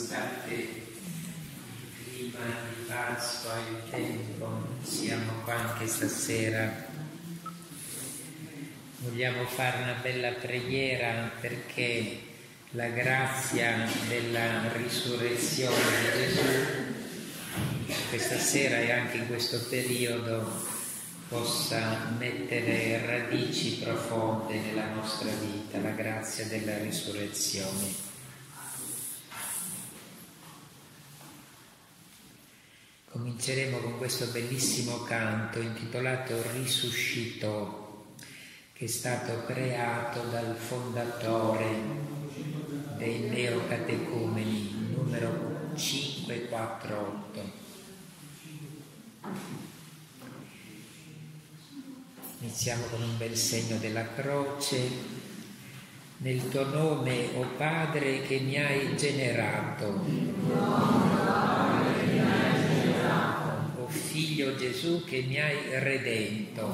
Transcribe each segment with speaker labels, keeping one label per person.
Speaker 1: nonostante il clima di Pasqua e il tempo, siamo qua anche stasera. Vogliamo fare una bella preghiera perché la grazia della risurrezione di Gesù questa sera e anche in questo periodo possa mettere radici profonde nella nostra vita, la grazia della risurrezione. Cominceremo con questo bellissimo canto intitolato Risuscitò, che è stato creato dal fondatore dei neocatecumeni, numero 548. Iniziamo con un bel segno della croce. Nel tuo nome, o Padre, che mi hai generato, o Figlio Gesù che mi hai redento,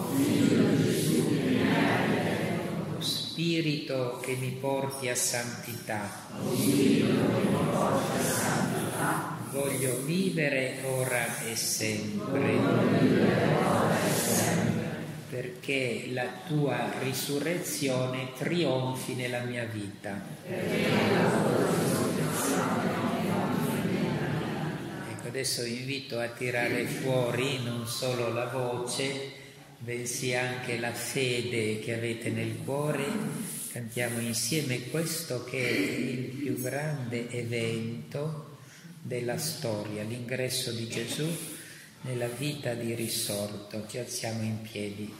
Speaker 1: o Spirito che mi porti a santità, voglio vivere ora e sempre, perché la tua risurrezione trionfi nella mia vita. Ecco, adesso vi invito a tirare fuori non solo la voce, bensì anche la fede che avete nel cuore. Cantiamo insieme questo che è il più grande evento della storia, l'ingresso di Gesù nella vita di risorto. Ci alziamo in piedi.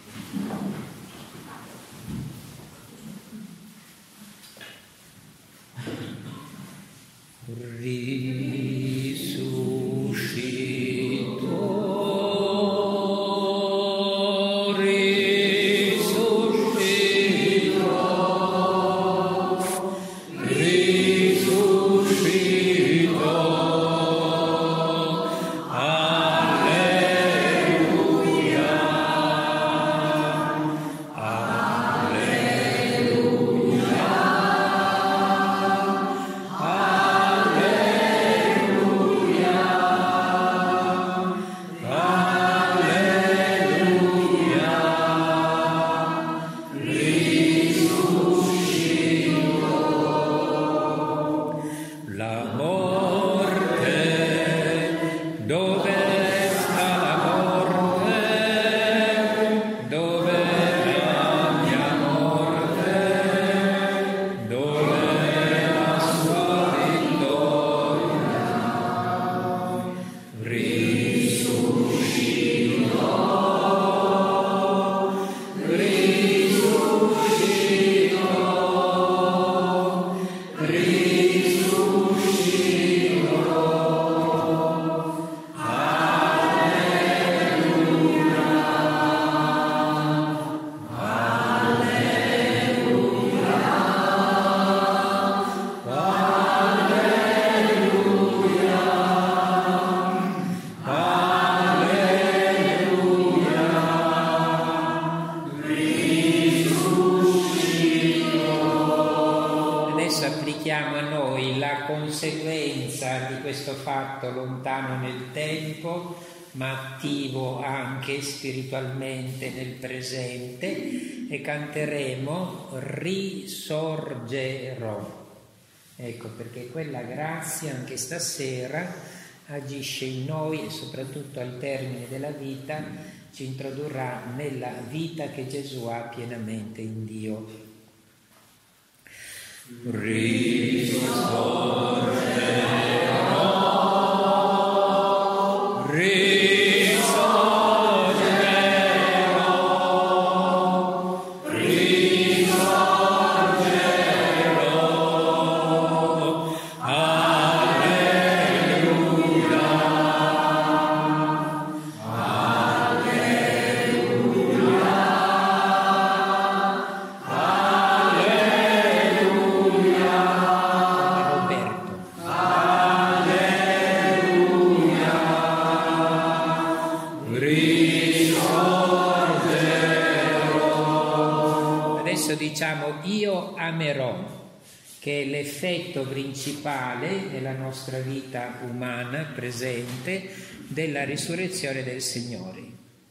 Speaker 1: Lontano nel tempo, ma attivo anche spiritualmente nel presente, e canteremo Risorgerò. Ecco perché quella grazia anche stasera agisce in noi e soprattutto al termine della vita ci introdurrà nella vita che Gesù ha pienamente in Dio.
Speaker 2: Alleluia.
Speaker 1: l'effetto principale nella nostra vita umana presente della risurrezione del Signore.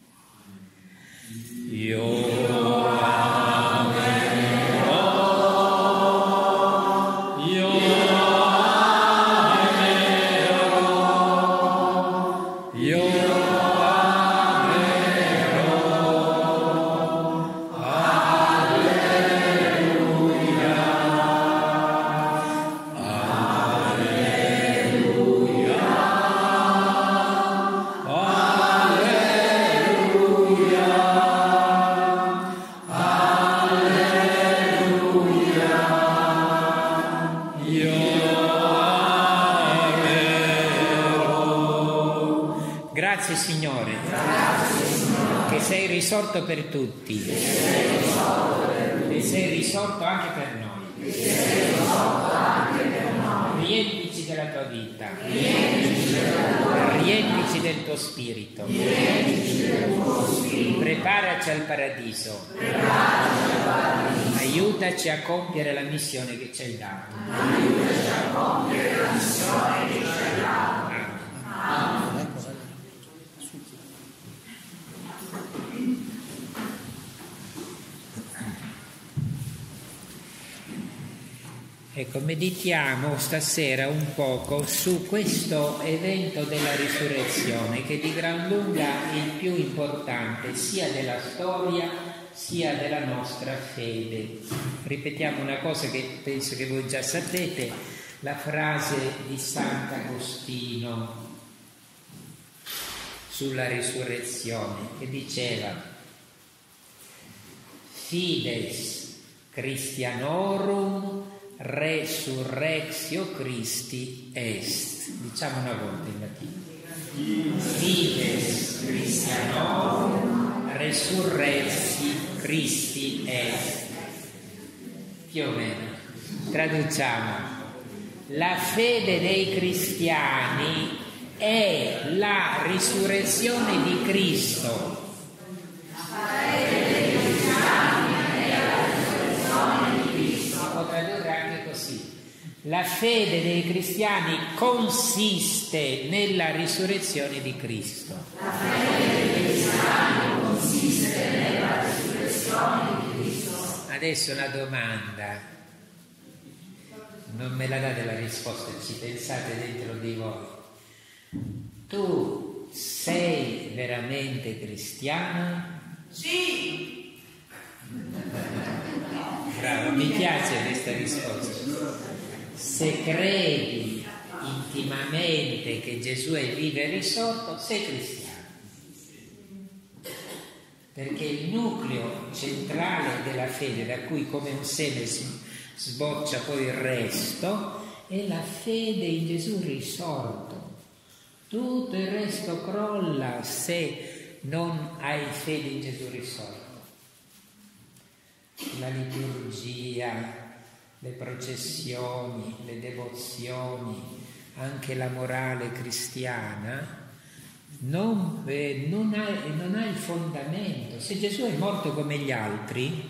Speaker 1: Grazie Signore, che sei risorto per tutti, e sei risorto anche per noi. Riempici della tua vita, riempici del tuo spirito, preparaci al paradiso, aiutaci a compiere la missione che ci hai dato. Amen. Ecco, meditiamo stasera un poco su questo evento della risurrezione, che di gran lunga è il più importante sia della storia sia della nostra fede. Ripetiamo una cosa che penso che voi già sapete, la frase di Sant'Agostino sulla risurrezione, che diceva: Fides Christianorum resurrectio Christi est. Diciamo una volta in latino: Fides Christianorum resurrecti Christi est. Più o meno. Traduciamo: la fede dei cristiani è la risurrezione di Cristo. La fede dei cristiani consiste nella risurrezione di Cristo. La fede dei cristiani consiste nella risurrezione di Cristo. Adesso una domanda. Non me la date la risposta, ci pensate dentro di voi. Tu sei veramente cristiano?
Speaker 2: Sì!
Speaker 1: Bravo, mi piace questa risposta. Se credi intimamente che Gesù è vivo e risorto, sei cristiano. Perché il nucleo centrale della fede, da cui come un seme sboccia poi il resto, è la fede in Gesù risorto. Tutto il resto crolla se non hai fede in Gesù risorto. La liturgia, le processioni, le devozioni, anche la morale cristiana non ha il fondamento. Se Gesù è morto come gli altri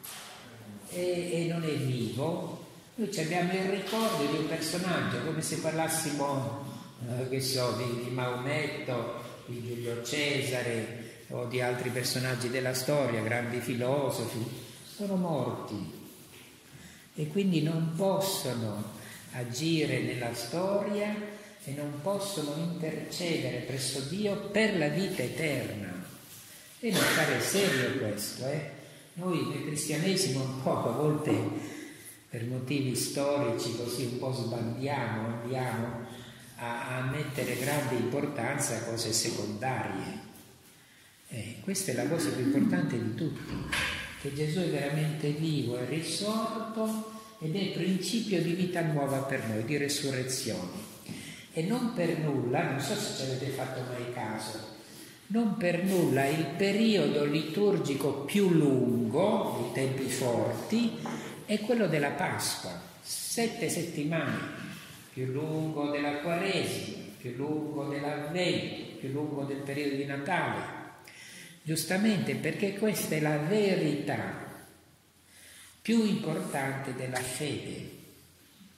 Speaker 1: e non è vivo, noi abbiamo il ricordo di un personaggio, come se parlassimo di Maometto, di Giulio Cesare o di altri personaggi della storia, grandi filosofi. Sono morti e quindi non possono agire nella storia e non possono intercedere presso Dio per la vita eterna. E non fare serio questo, Noi nel cristianesimo un po' a volte per motivi storici così un po' sbandiamo, andiamo a mettere grande importanza a cose secondarie. Questa è la cosa più importante di tutti, che Gesù è veramente vivo, è risorto ed è principio di vita nuova per noi, di resurrezione. E non per nulla, non so se ci avete fatto mai caso, non per nulla il periodo liturgico più lungo, i tempi forti, è quello della Pasqua, 7 settimane, più lungo della Quaresima, più lungo dell'Avvento, più lungo del periodo di Natale. Giustamente perché questa è la verità più importante della fede.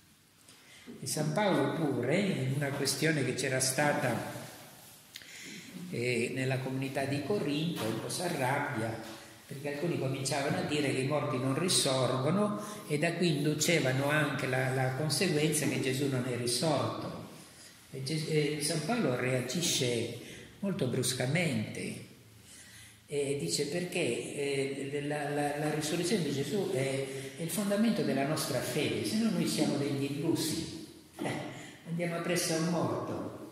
Speaker 1: San Paolo pure, in una questione che c'era stata nella comunità di Corinto, un po' si arrabbia, perché alcuni cominciavano a dire che i morti non risorgono e da qui inducevano anche la conseguenza che Gesù non è risorto. E San Paolo reagisce molto bruscamente e dice perché la risurrezione di Gesù è il fondamento della nostra fede, se no noi siamo degli illusi, andiamo appresso a un morto,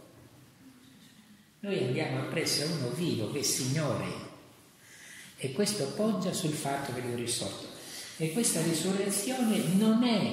Speaker 1: noi andiamo appresso a uno vivo che è Signore. E questo poggia sul fatto che lui è risorto. E questa risurrezione non è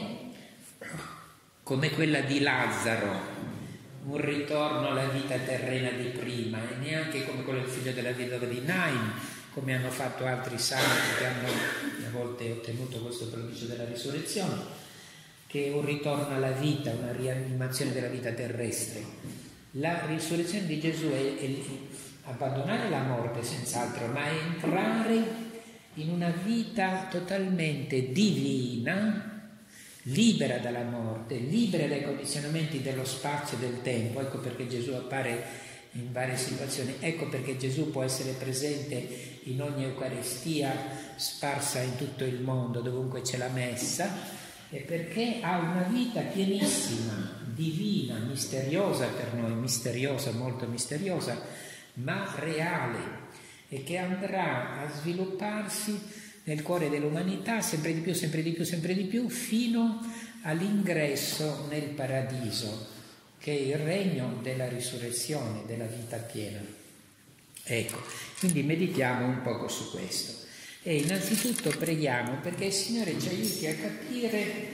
Speaker 1: come quella di Lazzaro, un ritorno alla vita terrena di prima, e neanche come quello del figlio della vedova di Nain, come hanno fatto altri santi che hanno a volte ottenuto questo prodigio della risurrezione, che è un ritorno alla vita, una rianimazione della vita terrestre. La risurrezione di Gesù è abbandonare la morte senz'altro, ma entrare in una vita totalmente divina, libera dalla morte, libera dai condizionamenti dello spazio e del tempo. Ecco perché Gesù appare in varie situazioni, ecco perché Gesù può essere presente in ogni Eucaristia sparsa in tutto il mondo, dovunque c'è la messa, e perché ha una vita pienissima, divina, misteriosa per noi, misteriosa, molto misteriosa, ma reale, e che andrà a svilupparsi nel cuore dell'umanità sempre di più, sempre di più, sempre di più, fino all'ingresso nel paradiso, che è il regno della risurrezione, della vita piena. Ecco, quindi meditiamo un poco su questo. E innanzitutto preghiamo perché il Signore ci aiuti a capire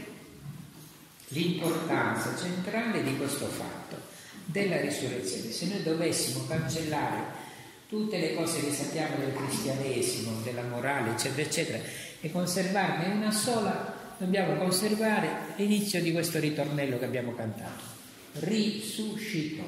Speaker 1: l'importanza centrale di questo fatto, della risurrezione. Se noi dovessimo cancellare tutte le cose che sappiamo del cristianesimo, della morale, eccetera, eccetera, e conservarne una sola, dobbiamo conservare l'inizio di questo ritornello che abbiamo cantato. Risuscitò.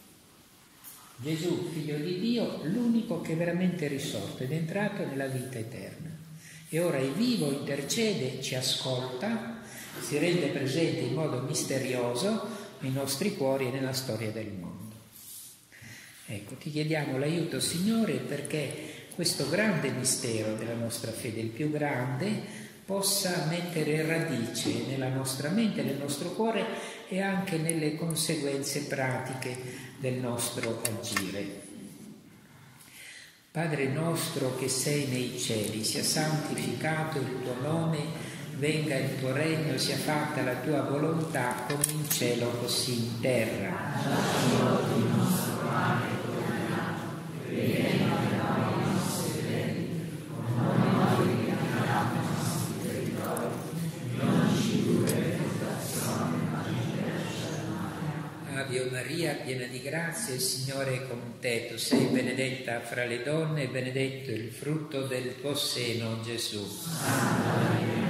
Speaker 1: Gesù, figlio di Dio, l'unico che veramente è risorto ed è entrato nella vita eterna. E ora è vivo, intercede, ci ascolta, si rende presente in modo misterioso nei nostri cuori e nella storia del mondo. Ecco, ti chiediamo l'aiuto, Signore, perché questo grande mistero della nostra fede, il più grande, possa mettere radice nella nostra mente, nel nostro cuore e anche nelle conseguenze pratiche del nostro agire. Padre nostro che sei nei cieli, sia santificato il tuo nome, venga il tuo regno, sia fatta la tua volontà come in cielo così in terra. Dacci oggi il nostro pane quotidiano, rimetti noi i nostri debiti, come noi rimettiamo i nostri debitori, non ci indurre in tentazione, ma liberaci dal male. Ave Maria, piena di grazia, il Signore è con te. Tu sei benedetta fra le donne e benedetto il frutto del tuo seno, Gesù. Santa Maria,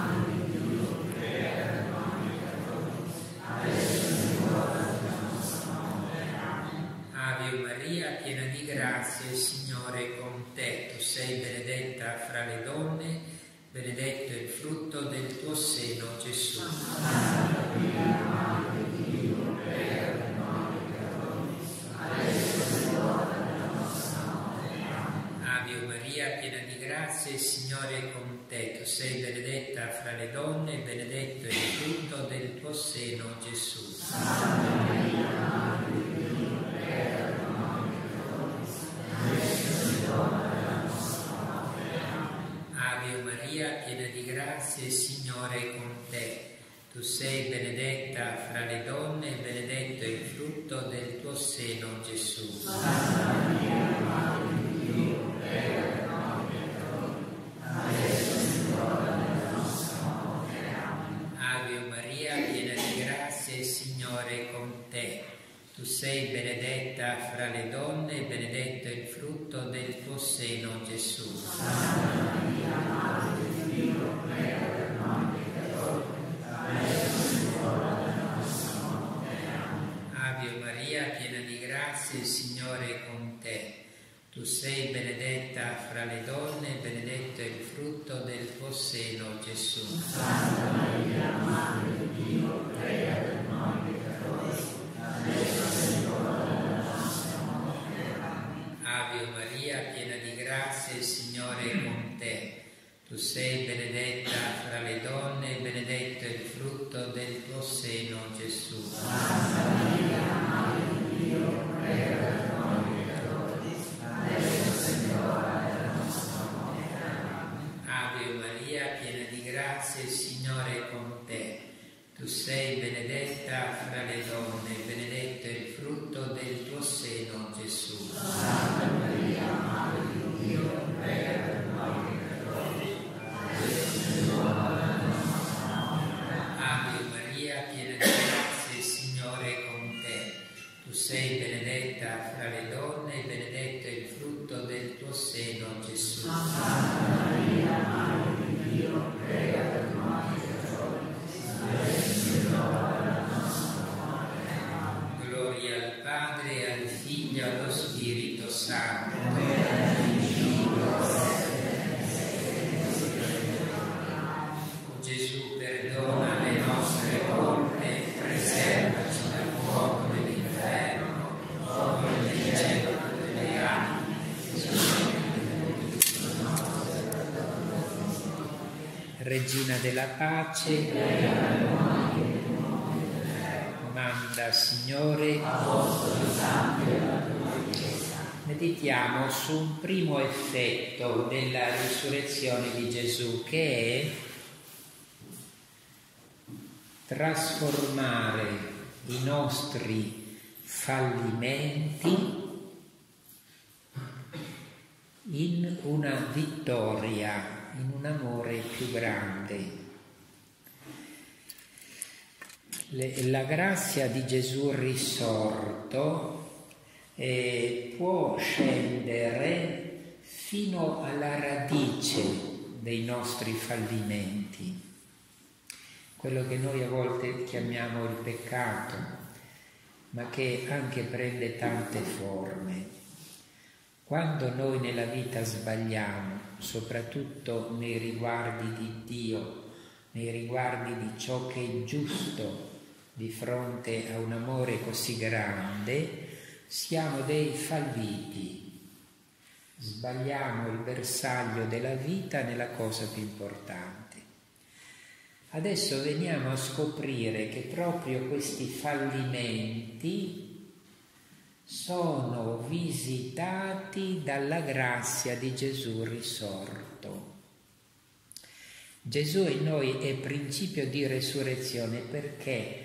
Speaker 1: piena di grazia, il Signore è con te. Tu sei benedetta fra le donne, benedetto il frutto del tuo seno, Gesù. Santa Maria, Madre di Dio, prega per noi peccatori, adesso è l'ora della nostra morte. Ave Maria, piena di grazia, il Signore è con te. Tu sei benedetta fra le donne, benedetto il frutto del tuo seno, Gesù. Santa Maria, Madre di Dio, prega per noi peccatori, adesso è l'ora della nostra morte. Ave Maria, piena di grazia, il Signore è con te. Tu sei benedetta fra le donne e benedetto il frutto del tuo seno, Gesù. Santa Maria, Madre di Dio, prega per noi peccatori, adesso è l'ora della nostra morte. Ave Maria, piena di grazia, il Signore è con te. Tu sei benedetta fra le donne e benedetto il frutto del tuo seno, Gesù. Santa Maria, Madre di Dio, prega per noi peccatori, adesso è l'ora della nostra morte. Ave Maria, piena di grazia, il Signore è con te. Tu sei benedetta fra le donne e benedetto il frutto del tuo seno, Gesù. Santa Maria, Madre di Dio, prega per noi peccatori, seno, Gesù.
Speaker 2: Santa Maria, Madre di Dio, prega per noi peccatori, adesso è l'ora della nostra morte. Amen.
Speaker 1: Ave Maria, piena di grazia, il Signore è con te. Tu sei benedetta fra le donne, benedetto è il frutto del tuo seno, Gesù.
Speaker 2: Santa Maria, Madre di Dio, prega per noi peccatori, adesso è l'ora della nostra morte.
Speaker 1: Ave Maria, piena di grazia, il Signore è con te. Tu sei benedetta fra le donne, benedetto è il frutto del tuo seno, Gesù.
Speaker 2: Santa Maria, Madre di Dio, prega per noi peccatori, adesso è l'ora della nostra morte. Amen.
Speaker 1: Gloria al Padre, al Figlio e allo Spirito Santo. O Gesù, perdona le nostre colpe, preservaci dal fuoco dell'inferno, ora nel cielo delle anime. Regina della pace, manda, Signore, meditiamo su un primo effetto della risurrezione di Gesù, che è trasformare i nostri fallimenti in una vittoria, in un amore più grande. La grazia di Gesù risorto può scendere fino alla radice dei nostri fallimenti, quello che noi a volte chiamiamo il peccato, ma che anche prende tante forme. Quando noi nella vita sbagliamo, soprattutto nei riguardi di Dio, nei riguardi di ciò che è giusto di fronte a un amore così grande, siamo dei falliti. Sbagliamo il bersaglio della vita nella cosa più importante. Adesso veniamo a scoprire che proprio questi fallimenti sono visitati dalla grazia di Gesù risorto. Gesù in noi è principio di resurrezione perché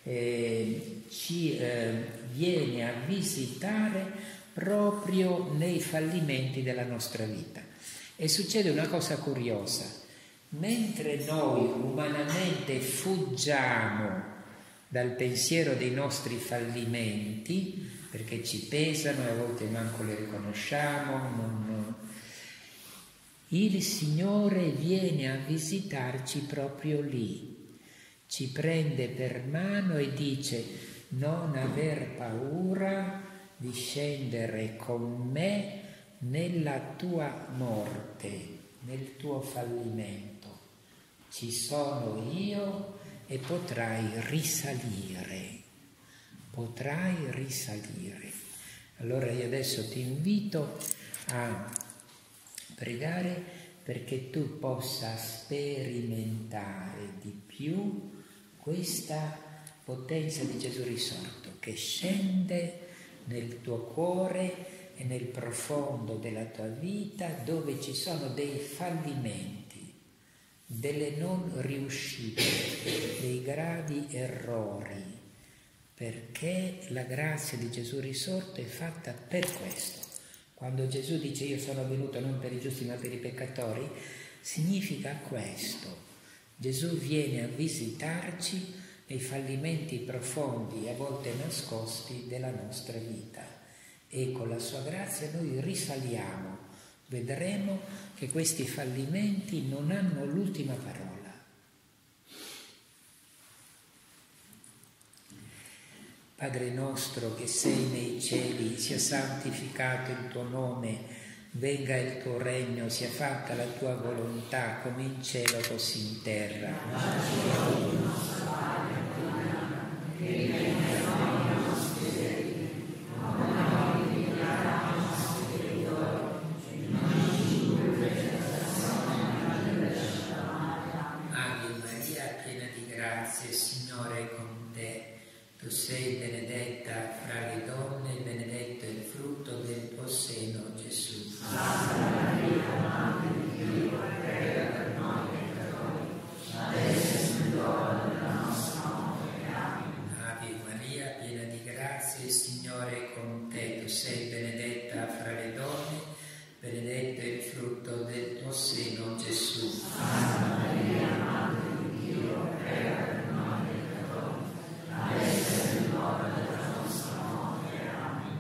Speaker 1: ci viene a visitare proprio nei fallimenti della nostra vita. E succede una cosa curiosa: mentre noi umanamente fuggiamo dal pensiero dei nostri fallimenti, perché ci pesano e a volte manco le riconosciamo, il Signore viene a visitarci proprio lì, ci prende per mano e dice: non aver paura di scendere con me nella tua morte, nel tuo fallimento. Ci sono io e potrai risalire. Potrai risalire. Allora io adesso ti invito a pregare perché tu possa sperimentare di più questa potenza di Gesù risorto che scende nel tuo cuore e nel profondo della tua vita, dove ci sono dei fallimenti, delle non riuscite, dei gravi errori, perché la grazia di Gesù risorto è fatta per questo. Quando Gesù dice io sono venuto non per i giusti ma per i peccatori, significa questo. Gesù viene a visitarci nei fallimenti profondi, a volte nascosti, della nostra vita, e con la sua grazia noi risaliamo. Vedremo che questi fallimenti non hanno l'ultima parola. Padre nostro che sei nei cieli, sia santificato il tuo nome, venga il tuo regno, sia fatta la tua volontà come in cielo così in terra. Ave Maria, piena di grazia, il Signore è con te. te. Tu sei benedetta fra le donne e benedetto è il frutto del tuo seno, Gesù.
Speaker 2: Santa Maria, Madre di Dio, prega per noi peccatori, adesso e nell'ora della nostra morte. Amen.
Speaker 1: Ave Maria, piena di grazia, il Signore è con te. Tu sei benedetta fra le donne, benedetto è il frutto del tuo seno, Gesù.
Speaker 2: Santa Maria, Madre di Dio, prega per noi peccatori, adesso e nell'ora della nostra morte. Amen.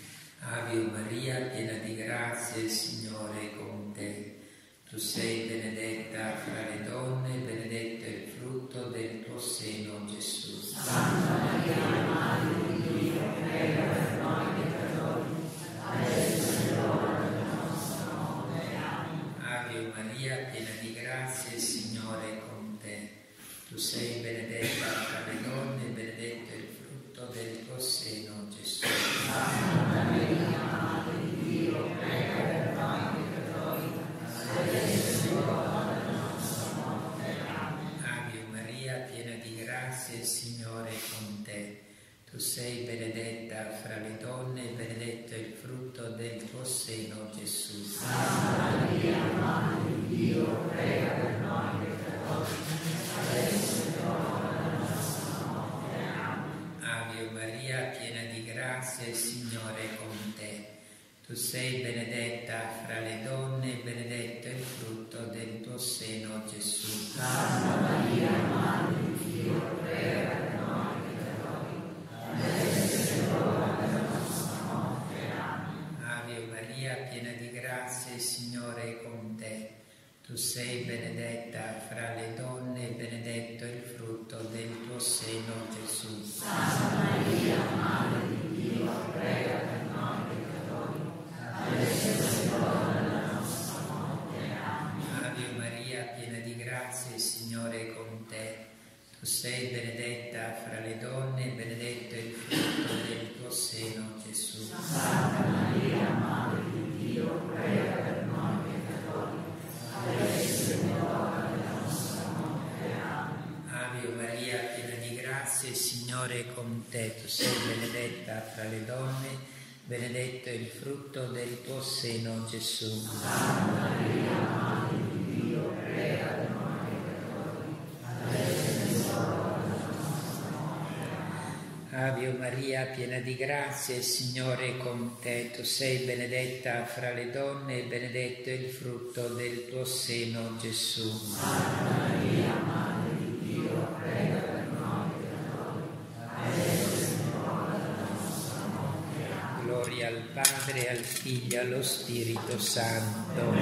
Speaker 1: Ave Maria, piena di grazia, il Signore è con te. Tu sei benedetta fra le donne, benedetto è il frutto del tuo seno, Gesù.
Speaker 2: Santa Maria, Madre di Dio, prega per noi peccatori, adesso e nell'ora della nostra morte. Amen.
Speaker 1: Ave Maria, piena di grazia, il Signore è con te. Tu sei benedetta fra le donne, benedetto è il frutto del tuo seno, Gesù.
Speaker 2: Santa Maria, Madre di Dio, prega per noi peccatori, adesso e nell'ora della nostra morte. Amen.
Speaker 1: Ave Maria, piena di grazia, il Signore è con te. Tu sei benedetta fra le donne, benedetto è il frutto del tuo seno, Gesù.
Speaker 2: Santa Maria, Madre di Dio, prega per noi peccatori, adesso e nell'ora della nostra morte. Amen.
Speaker 1: Ave Maria, piena di grazia, il Signore è con te. Tu sei benedetta fra le donne, benedetto è il frutto del tuo seno, Gesù.
Speaker 2: Santa Maria, Madre di Dio, prega per noi peccatori, adesso e nell'ora della nostra morte. Amen.
Speaker 1: Ave Maria, piena di grazia, il Signore è con te. Tu sei benedetta fra le donne, benedetto è il frutto del tuo seno, Gesù.
Speaker 2: Santa Maria, Madre di Dio, prega per noi peccatori, adesso e nell'ora della nostra morte. Amen.
Speaker 1: Ave Maria, piena di grazia, il Signore è con te. Tu sei benedetta fra le donne, benedetto è il frutto del tuo seno, Gesù.
Speaker 2: Santa Maria, Madre di Dio, prega per noi peccatori, adesso e nell'ora della nostra morte. Amen.
Speaker 1: Ave Maria, piena di grazia, il Signore è con te. Tu sei benedetta fra le donne, benedetto è il frutto del tuo seno, Gesù.
Speaker 2: Santa Maria, Madre di Dio, prega per noi peccatori, adesso e nell'ora della nostra morte. Amen.
Speaker 1: Ave Maria, piena di grazia, il Signore è con te. Tu sei benedetta fra le donne e benedetto è il frutto del tuo seno, Gesù.
Speaker 2: Santa Maria, Madre di Dio, prega per noi peccatori, adesso e nell'ora della nostra morte. Amen.
Speaker 1: Gloria al Padre, al Figlio e allo Spirito Santo.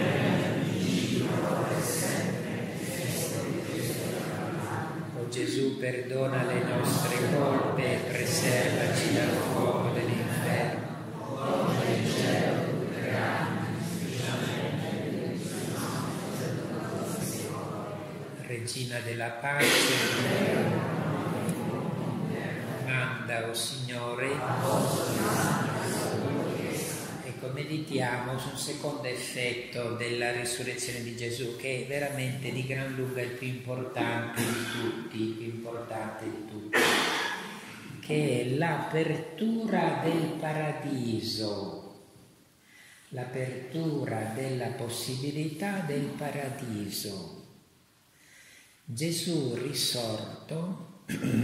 Speaker 1: O Gesù, perdona le nostre colpe e preservaci dal fuoco dell'inferno. Regina della pace, manda, o Signore. Ecco, meditiamo su un secondo effetto della risurrezione di Gesù, che è veramente di gran lunga il più importante di tutti, che è l'apertura del paradiso, l'apertura della possibilità del paradiso. Gesù risorto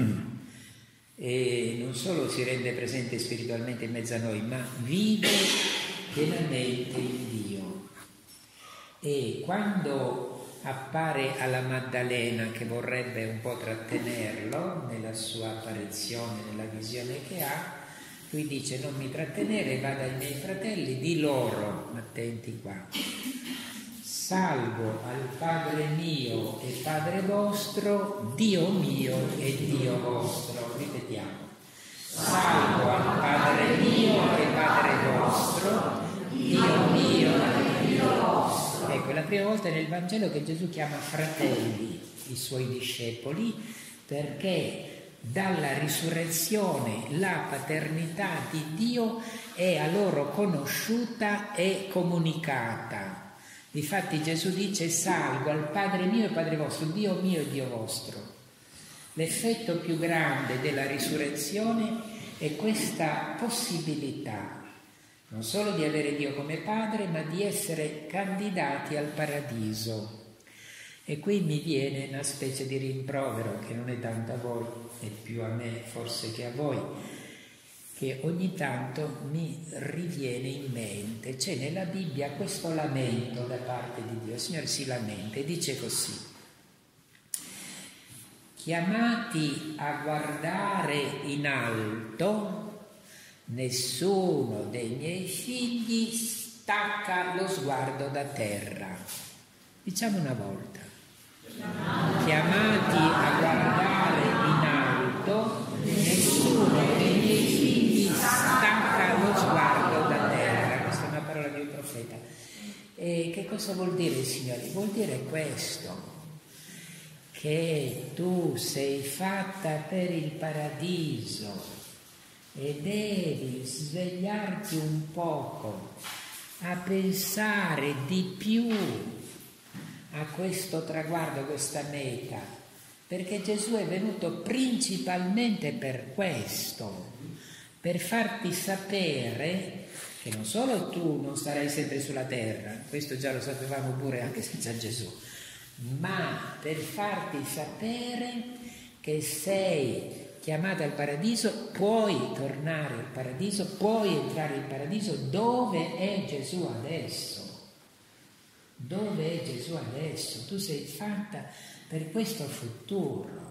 Speaker 1: e non solo si rende presente spiritualmente in mezzo a noi, ma vive pienamente in Dio. E quando appare alla Maddalena, che vorrebbe un po' trattenerlo nella sua apparizione, nella visione che ha, lui dice: non mi trattenere, vada ai miei fratelli, di loro, attenti qua, salvo al Padre mio e Padre vostro, Dio mio e Dio vostro. Ripetiamo: salvo al Padre mio e Padre vostro, Dio mio e Dio vostro. Ecco, è la prima volta nel Vangelo che Gesù chiama fratelli i suoi discepoli, perché dalla risurrezione la paternità di Dio è a loro conosciuta e comunicata. Difatti Gesù dice: salvo al Padre mio e Padre vostro, Dio mio e Dio vostro. L'effetto più grande della risurrezione è questa possibilità, non solo di avere Dio come Padre, ma di essere candidati al paradiso. E qui mi viene una specie di rimprovero, che non è tanto a voi, è più a me forse che a voi, che ogni tanto mi riviene in mente. C'è nella Bibbia questo lamento da parte di Dio. Il Signore si lamenta e dice così: chiamati a guardare in alto, nessuno dei miei figli stacca lo sguardo da terra. Diciamo una volta: chiamati a guardare in alto, nessuno dei miei figli stacca lo sguardo da terra. Questa è una parola di un profeta. E che cosa vuol dire, Signore? Vuol dire questo, che tu sei fatta per il paradiso e devi svegliarti un poco a pensare di più a questo traguardo, a questa meta, perché Gesù è venuto principalmente per questo, per farti sapere che non solo tu non sarai sempre sulla terra, questo già lo sapevamo pure anche senza Gesù, ma per farti sapere che sei chiamata al paradiso, puoi tornare al paradiso, puoi entrare in paradiso dove è Gesù adesso. Dove è Gesù adesso? Tu sei fatta per questo futuro.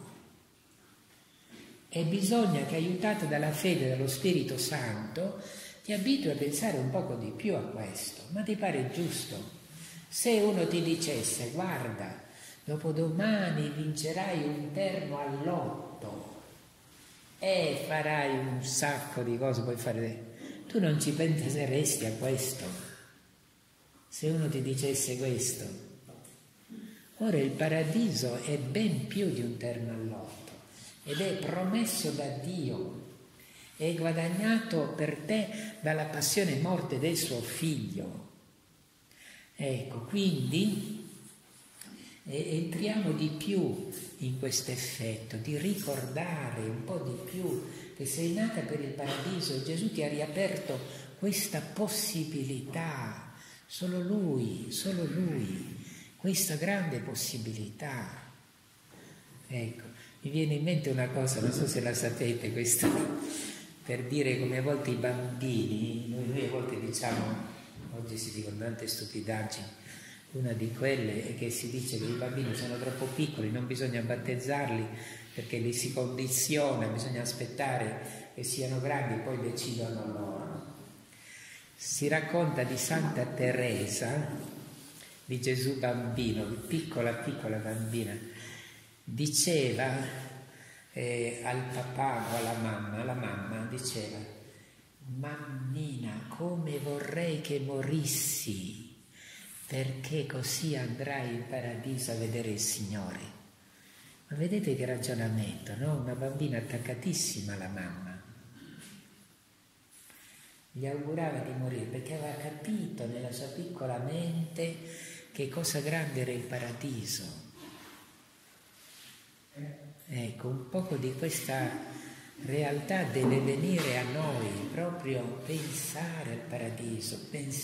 Speaker 1: E bisogna che, aiutata dalla fede e dallo Spirito Santo, ti abitui a pensare un poco di più a questo. Ma ti pare giusto? Se uno ti dicesse: guarda, dopodomani vincerai un terno all'otto e farai un sacco di cose, puoi fare, tu non ci penseresti a questo? Se uno ti dicesse questo. Ora il paradiso è ben più di un terno all'otto ed è promesso da Dio, è guadagnato per te dalla passione e morte del suo figlio. Ecco, quindi entriamo di più in questo effetto, di ricordare un po' di più che sei nata per il paradiso e Gesù ti ha riaperto questa possibilità. Solo Lui, questa grande possibilità. Ecco, mi viene in mente una cosa, non so se la sapete, questa, per dire come a volte i bambini, noi a volte diciamo, oggi si dicono tante stupidaggini, una di quelle è che si dice che i bambini sono troppo piccoli, non bisogna battezzarli perché li si condiziona, bisogna aspettare che siano grandi e poi decidono loro. Si racconta di Santa Teresa, di Gesù bambino, piccola bambina, diceva al papà o alla mamma diceva: mammina, come vorrei che morissi, perché così andrai in paradiso a vedere il Signore. Ma vedete che ragionamento, no? Una bambina attaccatissima alla mamma. Gli augurava di morire perché aveva capito nella sua piccola mente che cosa grande era il paradiso. Ecco, un poco di questa realtà deve venire a noi, proprio pensare al paradiso,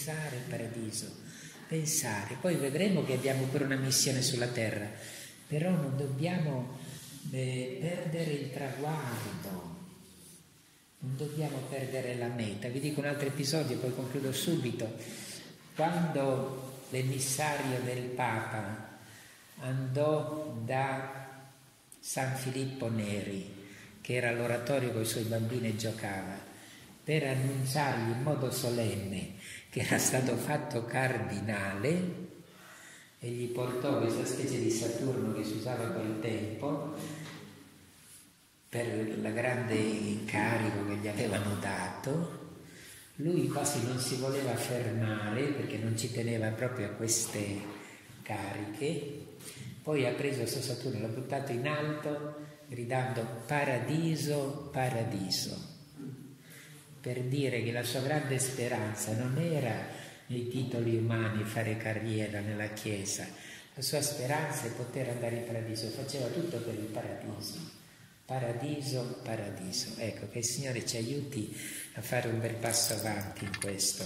Speaker 1: pensare. Poi vedremo che abbiamo pure una missione sulla terra, però non dobbiamo perdere il traguardo. Non dobbiamo perdere la meta. Vi dico un altro episodio, poi concludo subito. Quando l'emissario del Papa andò da San Filippo Neri, che era all'oratorio con i suoi bambini e giocava, per annunciargli in modo solenne che era stato fatto cardinale, e gli portò questa specie di Saturno che si usava a quel tempo, per il grande incarico che gli avevano dato. Lui quasi non si voleva fermare perché non ci teneva proprio a queste cariche. Poi ha preso questo Saturno, l'ha buttato in alto gridando paradiso, paradiso, per dire che la sua grande speranza non era nei titoli umani, fare carriera nella Chiesa, la sua speranza è poter andare in paradiso, faceva tutto per il paradiso. Paradiso, paradiso. Ecco, che il Signore ci aiuti a fare un bel passo avanti in questo.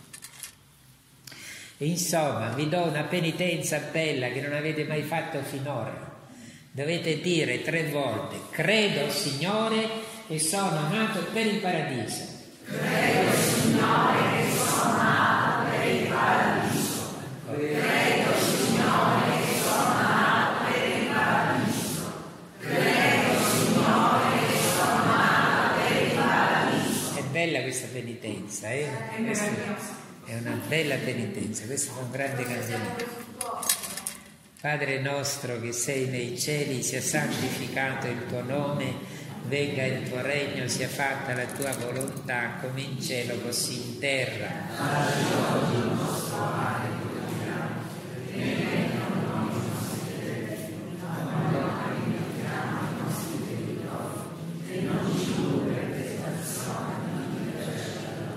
Speaker 1: E insomma, vi do una penitenza bella che non avete mai fatto finora. Dovete dire 3 volte: credo, Signore, che sono nato per il paradiso.
Speaker 2: Credo, Signore, che sono nato per il paradiso. Credo, Signore, che sono nato per il paradiso. Credo, Signore, che sono nato per il paradiso.
Speaker 1: È bella questa penitenza, eh? È una bella penitenza, questo è un grande cambiamento. Padre nostro che sei nei cieli, sia santificato il tuo nome, venga il tuo regno, sia fatta la tua volontà, come in cielo così in terra.
Speaker 2: Dacci oggi il nostro pane quotidiano, e non i nostri debiti, ma noi rimettiamo i nostri debitori, e non ci indurre in tentazione, ma liberaci dal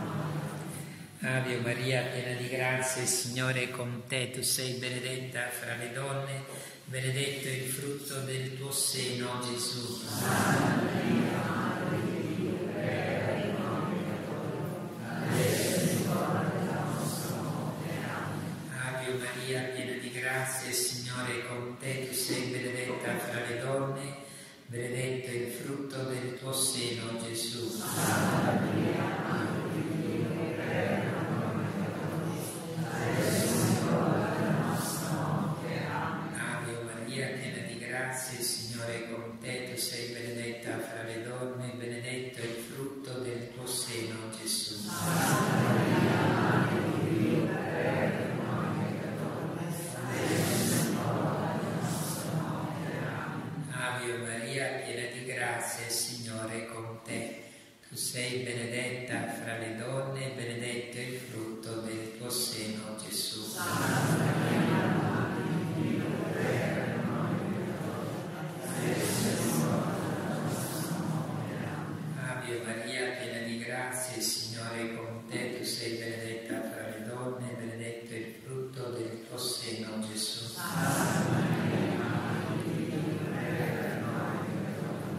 Speaker 2: male.
Speaker 1: Ave Maria, piena di grazia, il Signore è con te, tu sei benedetta fra le donne, benedetto è il frutto del tuo seno, Gesù.
Speaker 2: Santa Maria, Madre di Dio, prega per noi peccatori, adesso è l'ora della nostra morte. Amen.
Speaker 1: Ave Maria, piena di grazia, il Signore è con te, tu sei benedetta fra le donne, benedetto è il frutto del tuo seno, Gesù.
Speaker 2: Santa Maria, Madre di Dio, prega per noi peccatori, adesso è l'ora della nostra morte. Amen.
Speaker 1: Ave Maria, piena di grazia, il Signore è con te, tu sei benedetta fra le donne, benedetto è il frutto del tuo seno, Gesù.
Speaker 2: Santa Maria, Madre di Dio, prega per noi peccatori, adesso è l'ora della nostra morte. Amen.
Speaker 1: Ave Maria, piena di grazia, il Signore è con te, tu sei benedetta fra le donne, benedetto è il frutto del tuo seno, Gesù.
Speaker 2: Santa Maria, Madre di Dio, prega per noi peccatori, adesso è l'ora della nostra morte. Amen.
Speaker 1: Ave Maria, piena di grazia, il Signore è con te, tu sei benedetta fra le donne, benedetto è il frutto del tuo seno, Gesù.
Speaker 2: Santa Maria, Madre di Dio, prega per noi peccatori,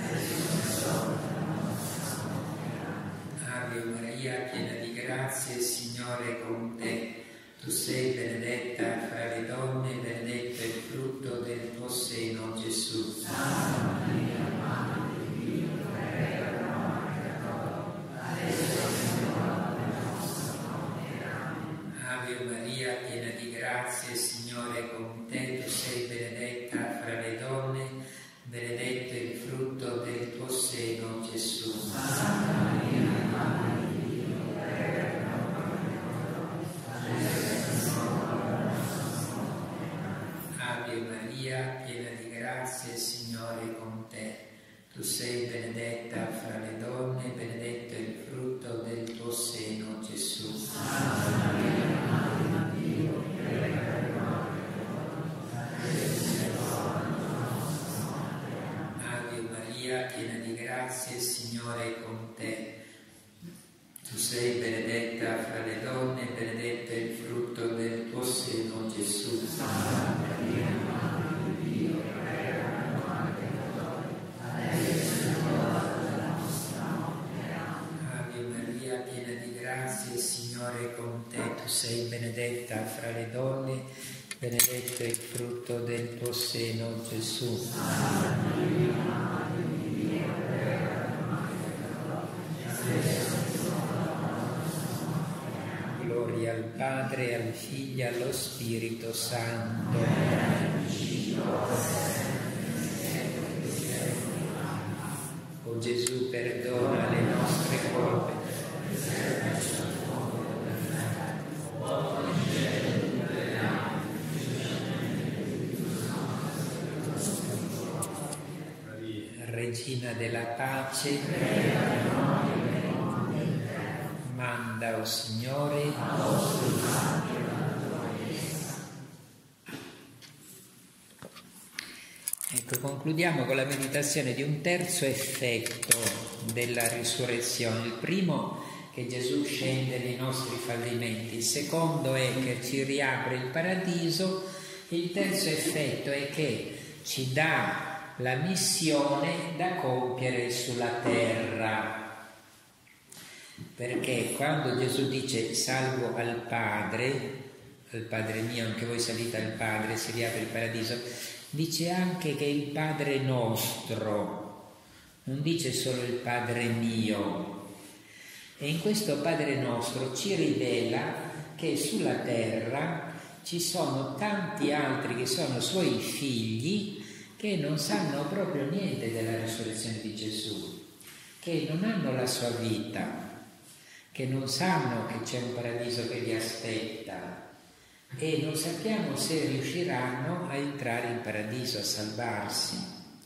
Speaker 2: adesso è l'ora della nostra morte. Amen.
Speaker 1: Ave Maria, piena di grazia, il Signore è con te, tu sei benedetta fra le donne, benedetto è il frutto del tuo seno, Gesù.
Speaker 2: Santa Maria, Madre di Dio, prega per noi peccatori, adesso è l'ora della nostra morte. Amen.
Speaker 1: Ave Maria, piena di grazia, il Signore è con te, tu sei benedetta fra le donne, benedetto è il frutto del tuo seno, Gesù.
Speaker 2: Santa Maria, Madre di Dio, prega per noi peccatori, adesso è l'ora della nostra morte. Amen.
Speaker 1: Ave Maria, piena di grazia, il Signore è con te, tu sei benedetta fra le donne, benedetto è il frutto del tuo seno, Gesù.
Speaker 2: Santa Maria, Madre di Dio, prega per noi peccatori, adesso è l'ora della nostra morte. Amen.
Speaker 1: Ave Maria, piena di grazia, il Signore è con te, tu sei benedetta fra le donne, benedetto è il frutto del tuo seno, Gesù.
Speaker 2: Santa Maria, Madre di Dio, prega per noi peccatori, adesso è l'ora della nostra morte. Amen.
Speaker 1: Ave Maria, piena di grazia, il Signore è con te, tu sei benedetta fra le donne, benedetto è il frutto del tuo seno, Gesù.
Speaker 2: Santa Maria, Madre di Dio, prega per noi peccatori, adesso è l'ora della nostra morte. Amen.
Speaker 1: Gloria al Padre, al Figlio e allo Spirito Santo. O Gesù, perdona le nostre colpe. Regina della pace, manda, o Signore, ecco, concludiamo con la meditazione di un terzo effetto della risurrezione. Il primo, che Gesù scende nei nostri fallimenti; il secondo è che ci riapre il paradiso; il terzo effetto è che ci dà la missione da compiere sulla terra. Perché quando Gesù dice salgo al Padre mio, anche voi salite al Padre, si riapre il paradiso, dice anche che il Padre nostro, non dice solo il Padre mio. E in questo Padre nostro ci rivela che sulla terra ci sono tanti altri che sono suoi figli che non sanno proprio niente della risurrezione di Gesù, che non hanno la sua vita, che non sanno che c'è un paradiso che li aspetta e non sappiamo se riusciranno a entrare in paradiso, a salvarsi.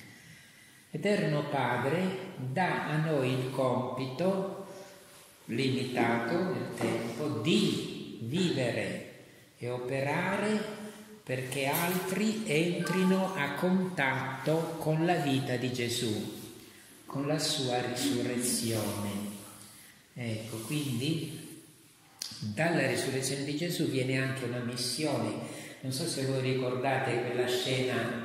Speaker 1: Eterno Padre dà a noi il compito limitato nel tempo di vivere e operare perché altri entrino a contatto con la vita di Gesù, con la sua risurrezione. Ecco, quindi dalla risurrezione di Gesù viene anche una missione. Non so se voi ricordate quella scena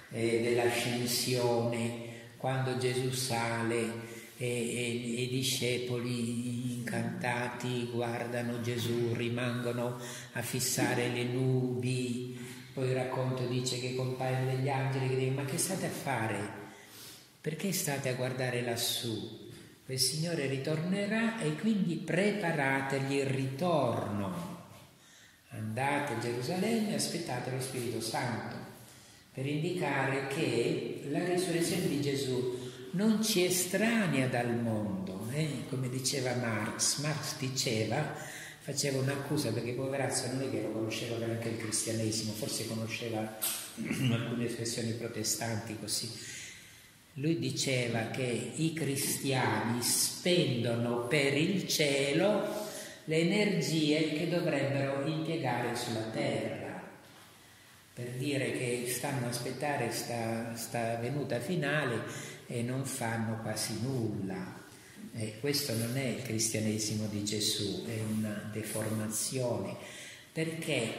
Speaker 1: dell'ascensione, quando Gesù sale e i discepoli incantati guardano Gesù, rimangono a fissare le nubi. Poi il racconto dice che compaiono degli angeli che dicono: ma che state a fare? Perché state a guardare lassù? Il Signore ritornerà e quindi preparategli il ritorno. Andate a Gerusalemme e aspettate lo Spirito Santo, per indicare che la risurrezione di Gesù non ci estranea dal mondo, come diceva Marx diceva, faceva un'accusa, perché poverazzo non è che lo conosceva neanche il cristianesimo, forse conosceva alcune espressioni protestanti così. Lui diceva che i cristiani spendono per il cielo le energie che dovrebbero impiegare sulla terra, per dire che stanno a aspettare sta venuta finale e non fanno quasi nulla. Questo non è il cristianesimo di Gesù, è una deformazione, perché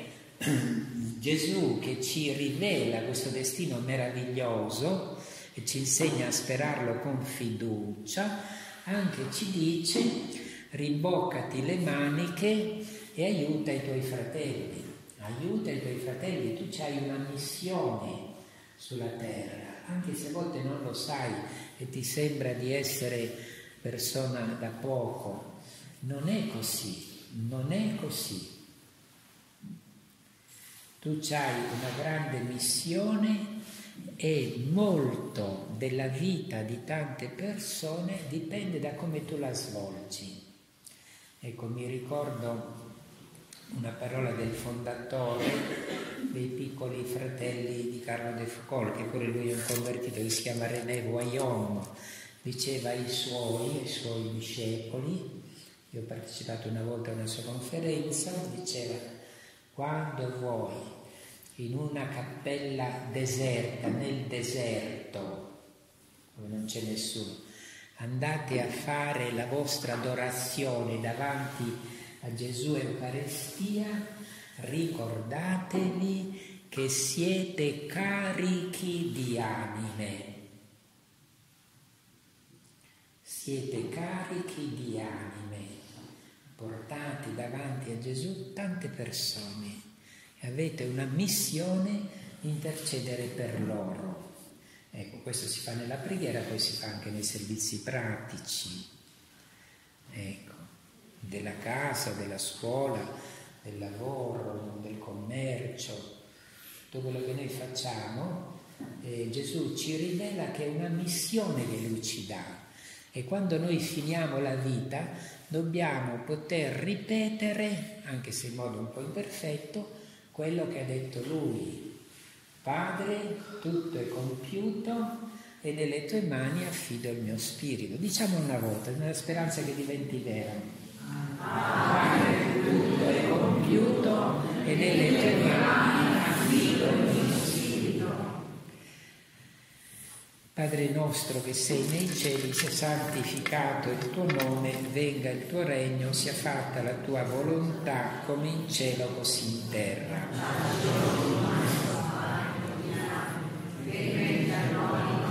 Speaker 1: Gesù, che ci rivela questo destino meraviglioso e ci insegna a sperarlo con fiducia, anche ci dice: rimboccati le maniche e aiuta i tuoi fratelli. Aiuta i tuoi fratelli, tu hai una missione sulla terra, anche se a volte non lo sai e ti sembra di essere persona da poco. Non è così, non è così. Tu hai una grande missione e molto della vita di tante persone dipende da come tu la svolgi. Ecco, mi ricordo una parola del fondatore dei Piccoli Fratelli di Carlo de Foucault, che pure lui è un convertito, che si chiama René Voillaume. Diceva ai suoi discepoli, io ho partecipato una volta a una sua conferenza, diceva: quando voi in una cappella deserta, nel deserto, dove non c'è nessuno, andate a fare la vostra adorazione davanti a Gesù Eucaristia, ricordatevi che siete carichi di anime. Siete carichi di anime, portati davanti a Gesù tante persone. Avete una missione: intercedere per loro. Ecco, questo si fa nella preghiera, poi si fa anche nei servizi pratici, ecco, della casa, della scuola, del lavoro, del commercio. Tutto quello che noi facciamo, Gesù ci rivela che è una missione che Lui ci dà, e quando noi finiamo la vita dobbiamo poter ripetere, anche se in modo un po' imperfetto, quello che ha detto Lui: Padre, tutto è compiuto e nelle tue mani affido il mio spirito. Diciamo una volta, nella speranza che diventi vera. Padre, tutto è compiuto e nelle tue mani affido il mio spirito. Padre nostro che sei nei cieli, sia santificato il tuo nome, venga il tuo regno, sia fatta la tua volontà come in cielo così in terra.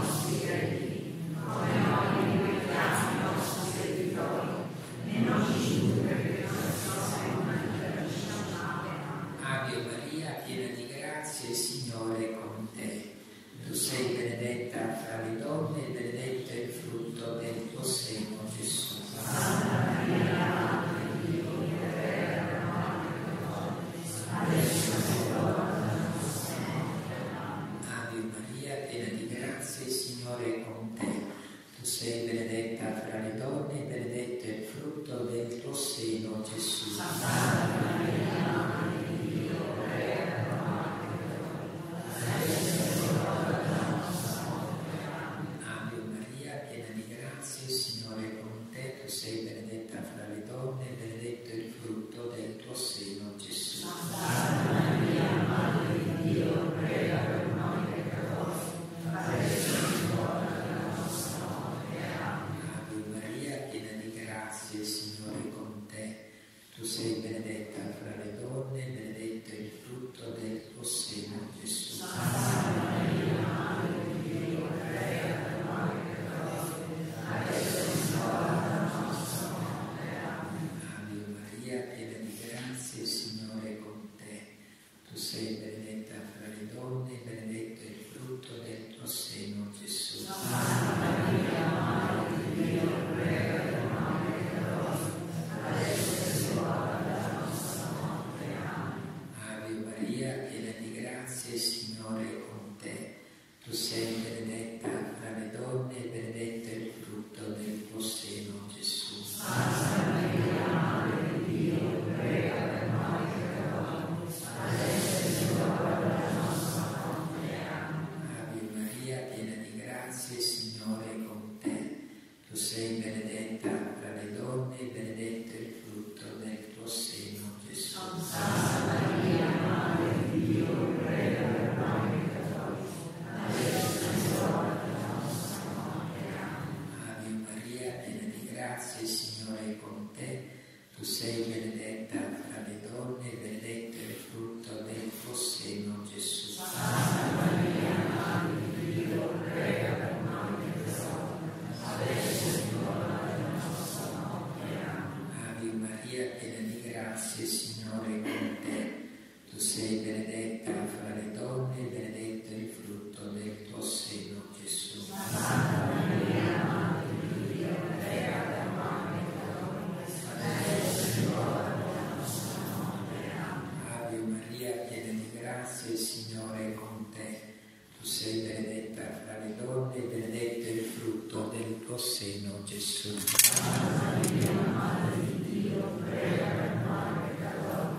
Speaker 1: sei benedetta fra le donne e benedetto è il frutto del tuo seno, Gesù.
Speaker 2: Santa Maria, Madre di Dio, prega per noi peccatori, adesso è l'ora della nostra morte. Amen.
Speaker 1: Ave Maria, piena di grazia, il Signore è con te. Tu sei benedetta fra le donne e benedetto è il frutto del tuo seno, Gesù.
Speaker 2: Santa Maria, Madre di Dio, prega per noi peccatori, adesso è l'ora della nostra morte. Amen.
Speaker 1: Ave Maria, piena di grazia, il Signore è con te. Tu sei benedetta fra le donne e benedetto è il frutto del tuo seno, Gesù.
Speaker 2: Santa Maria, Madre di Dio, prega per noi peccatori, adesso è l'ora della nostra morte. Amen.
Speaker 1: Ave Maria, piena di grazia, il Signore è con te. Tu sei benedetta fra le donne e benedetto è il frutto del tuo seno, Gesù.
Speaker 2: Santa Maria, Madre di Dio, prega per noi peccatori, adesso è l'ora della nostra morte. Amen.
Speaker 1: Ave Maria, piena di grazia, il Signore è con te. Tu sei benedetta fra le donne e benedetto è il frutto del tuo seno, Gesù.
Speaker 2: Santa Maria, Madre di Dio, prega per noi peccatori, adesso è l'ora della nostra morte. Amen.
Speaker 1: Ave Maria, piena di grazia, il Signore è con te. Tu sei benedetta fra le donne e benedetto è il frutto del tuo seno, Gesù.
Speaker 2: Santa Maria, Madre di Dio, prega per noi peccatori, adesso è l'ora della nostra morte. Amen.
Speaker 1: Ave Maria, piena di grazia, il Signore è con te. Tu sei benedetta fra le donne e benedetto è il frutto del tuo seno, Gesù.
Speaker 2: Santa Maria, Madre di Dio, prega per noi peccatori, adesso è l'ora della nostra morte. Amen.
Speaker 1: Ave Maria, piena di grazia, il Signore è con te. Tu sei benedetta fra le donne e benedetto è il frutto del tuo seno, Gesù.
Speaker 2: Santa Maria, Madre di Dio, prega per noi peccatori,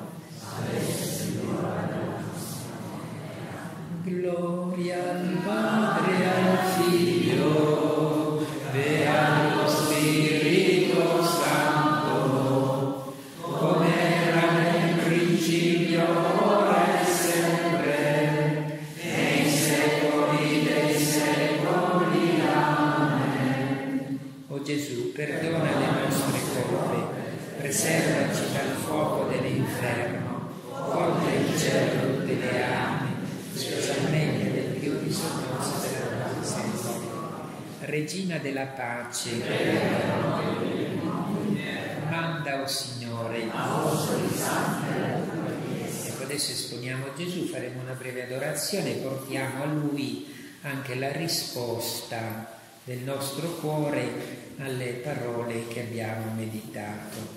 Speaker 2: adesso è l'ora della nostra morte. Amen.
Speaker 1: Gloria al Padre e al Figlio e allo Spirito Santo, come era nel principio, ora e sempre, nei secoli dei secoli. Amen. O Gesù, perdona le nostre colpe, preservaci dal fuoco dell'inferno, porta in cielo tutte le anime, specialmente del più bisognoso della tua misericordia. Regina della pace, manda, o Signore. Ecco, adesso esponiamo Gesù, faremo una breve adorazione e portiamo a Lui anche la risposta del nostro cuore alle parole che abbiamo meditato.